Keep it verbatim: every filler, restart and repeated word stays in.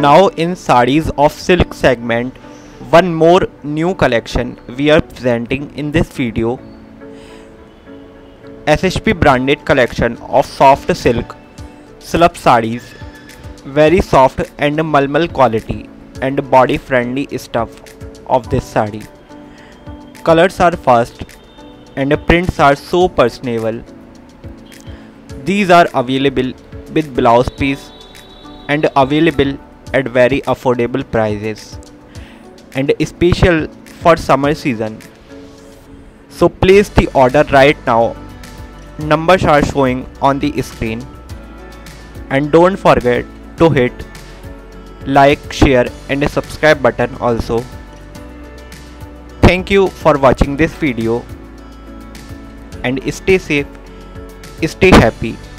Now in sarees of silk segment, one more new collection we are presenting in this video. S H P branded collection of soft silk slub sarees, very soft and malmal quality and body friendly stuff of this saree. Colors are fast and prints are so personable. These are available with blouse piece and available at very affordable prices and special for summer season. So place the order right now. Numbers are showing on the screen, and don't forget to hit like, share and subscribe button also. Thank you for watching this video and stay safe, stay happy.